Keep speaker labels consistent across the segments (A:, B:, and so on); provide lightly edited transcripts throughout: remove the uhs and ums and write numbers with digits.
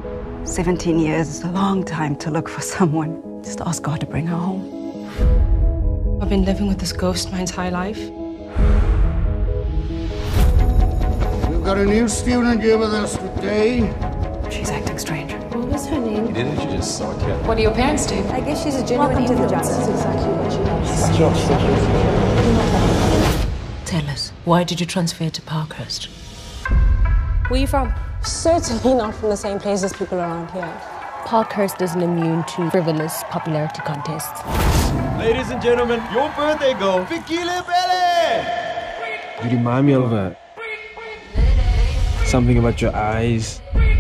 A: 17 years is a long time to look for someone. Just ask God to bring her home.
B: I've been living with this ghost my entire life.
C: We've got a new student here with us today.
A: She's acting strange.
D: What was her name?
E: You didn't, you just saw a kid.
D: What do your parents do?
F: I guess she's a genuine influence. That's exactly what she does.
G: Tell us, why did you transfer to Parkhurst?
F: Where are you from?
D: Certainly not from the same place as people around here.
G: Parkhurst isn't immune to frivolous popularity contests.
E: Ladies and gentlemen, your birthday girl, Fikile Pele!
H: You remind me of something about your eyes.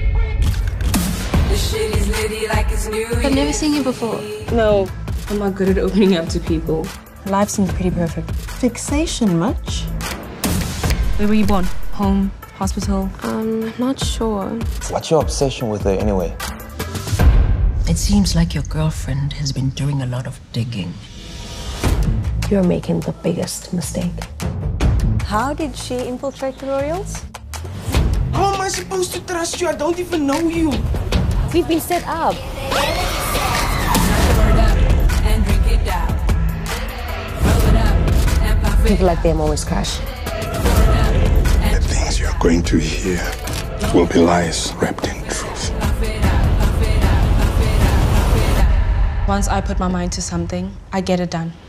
D: I've never seen you before.
B: No, I'm not good at opening up to people.
F: Life seems pretty perfect.
D: Fixation much?
B: Where were you born? Home? Hospital?
D: Not sure.
I: What's your obsession with her anyway?
G: It seems like your girlfriend has been doing a lot of digging.
F: You're making the biggest mistake.
A: How did she infiltrate the Royals?
H: How am I supposed to trust you? I don't even know you.
F: We've been set up. People like them always crash.
C: The things you're going to hear will be lies wrapped in truth.
B: Once I put my mind to something, I get it done.